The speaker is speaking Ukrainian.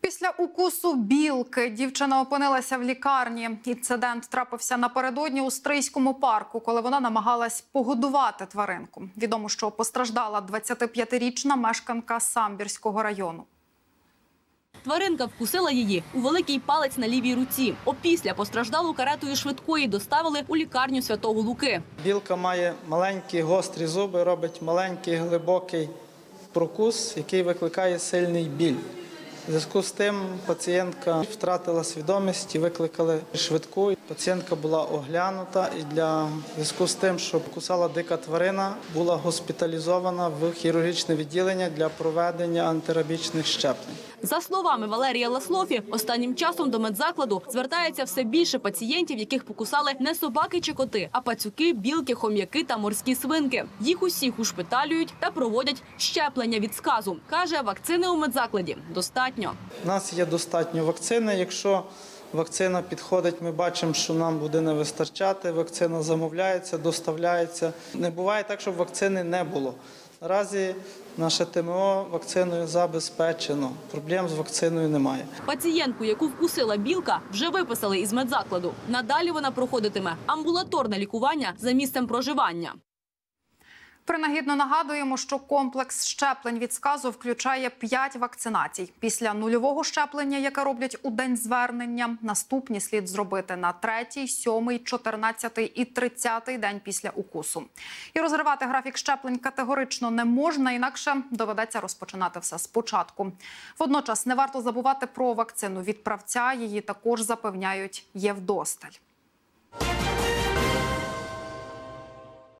Після укусу білки дівчина опинилася в лікарні. Інцидент трапився напередодні у Стрийському парку, коли вона намагалась погодувати тваринку. Відомо, що постраждала 25-річна мешканка Самбірського району. Тваринка вкусила її у великий палець на лівій руці. Опісля постраждалу каретою швидкої доставили у лікарню Святого Луки. Білка має маленькі гострі зуби, робить маленький глибокий прокус, який викликає сильний біль. У зв'язку з тим пацієнтка втратила свідомість і викликали швидку. Пацієнтка була оглянута і в зв'язку з тим, що кусала дика тварина, була госпіталізована в хірургічне відділення для проведення антирабічних щеплень. За словами Валерія Ласлофі, останнім часом до медзакладу звертається все більше пацієнтів, яких покусали не собаки чи коти, а пацюки, білки, хом'яки та морські свинки. Їх усіх ушпиталюють та проводять щеплення від сказу. Каже, вакцини у медзакладі достатньо. У нас є достатньо вакцини. Якщо вакцина підходить, ми бачимо, що нам буде не вистачати. Вакцина замовляється, доставляється. Не буває так, щоб вакцини не було. Наразі наше ТМО вакциною забезпечено. Проблем з вакциною немає. Пацієнтку, яку вкусила білка, вже виписали із медзакладу. Надалі вона проходитиме амбулаторне лікування за місцем проживання. Принагідно нагадуємо, що комплекс щеплень від сказу включає 5 вакцинацій. Після нульового щеплення, яке роблять у день звернення, наступні слід зробити на 3-й, 7-й, 14-й і 30-й день після укусу. І розривати графік щеплень категорично не можна, інакше доведеться розпочинати все спочатку. Водночас не варто забувати про вакцину від правця, її також запевняють є вдосталь.